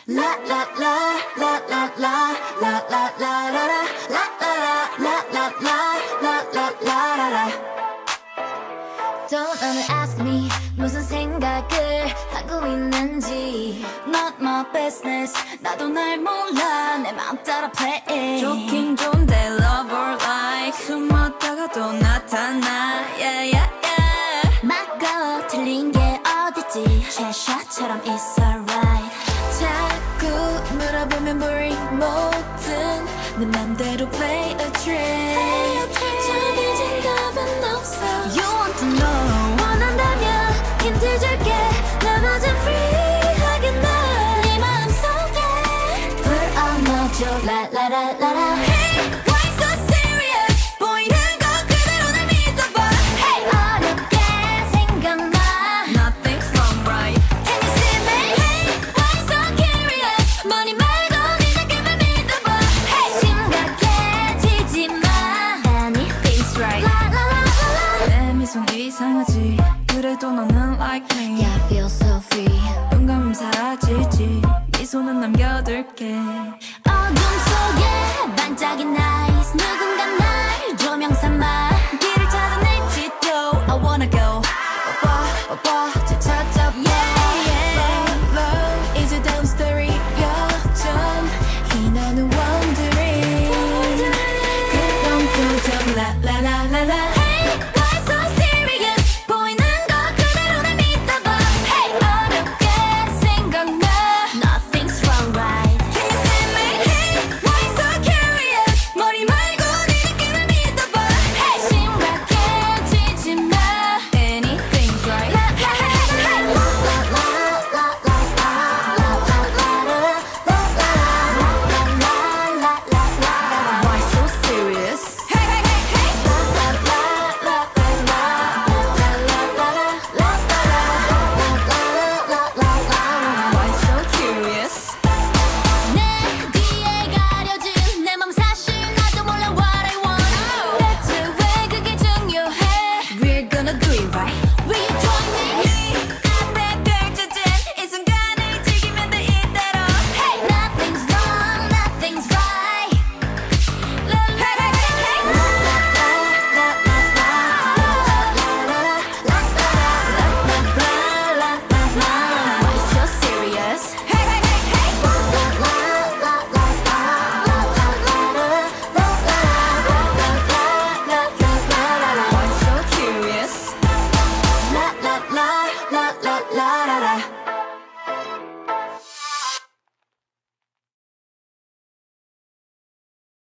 La la la la la la la la la la la la la la la la la la. Don't ever ask me 무슨 생각을 하고 있는지. Not my business. 나도 날 몰라. 내 맘 따라 play. 좋긴 좋은데 love or like 숨었다가 또 나타나. Yeah yeah yeah. 맞고 틀린 게 어딨지. Cheshire처럼 it's alright. 자꾸 물어보면 boring 뭐든 내 맘대로 play a trick. 정해진 답은 없어. You want to know. 원한다면 힌트 줄게. 나머진 free 하겠네. 네 마음속에 불 넣어줘. La la la la la. Hey, why so serious? 보이는 거 그대로 날 믿어봐. Hey, 어렵게 생각나. Nothing's wrong, right? Can you see me? Hey, why so curious? 머리 말고 네 느낌을 믿어봐. Hey, 심각해지지 마. Anything's right. La la la la la. 내 미소는 이상하지. 그래도 너는 like me. Yeah, I feel so free. 눈 감으면 사라지지. 미소는 남겨둘게. 어둠 속에 반짝인 eyes. 누군가 날 조명 삼아 길을 찾아낼지도 I wanna go. 오빠, 오빠, 저 찾아.